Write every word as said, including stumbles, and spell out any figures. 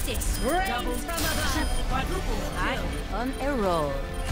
Justice reigns from above. I'm on a roll.